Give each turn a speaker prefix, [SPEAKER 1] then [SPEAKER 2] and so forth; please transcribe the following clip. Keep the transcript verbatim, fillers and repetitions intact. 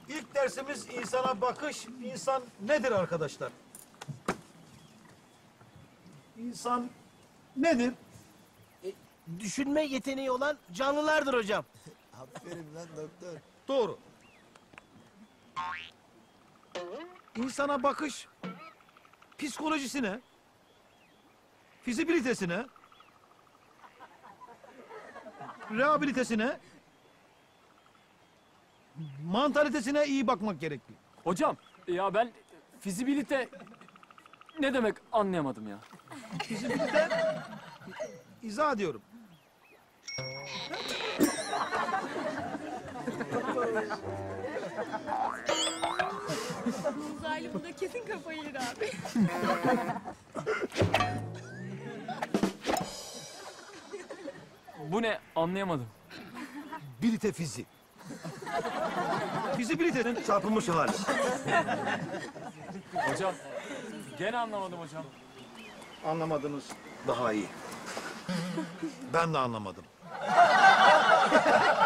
[SPEAKER 1] İlk dersimiz insana bakış. İnsan nedir arkadaşlar? İnsan nedir?
[SPEAKER 2] E, düşünme yeteneği olan canlılardır hocam.
[SPEAKER 3] Aferin lan doktor.
[SPEAKER 1] Doğru. İnsana bakış psikolojisine, fizibilitesine, rehabilitesine, mantalitesine iyi bakmak gerekli.
[SPEAKER 4] Hocam ya ben fizibilite ne demek anlayamadım ya.
[SPEAKER 1] Fizibilite, izah ediyorum.
[SPEAKER 5] Uzaylı bu da kesin kafayı yer abi.
[SPEAKER 4] Bu ne anlayamadım.
[SPEAKER 1] Bilite fizi. Fizibilitenin çarpılmış hali.
[SPEAKER 4] Hocam gene anlamadım hocam.
[SPEAKER 1] Anlamadınız. Daha iyi. Ben de anlamadım.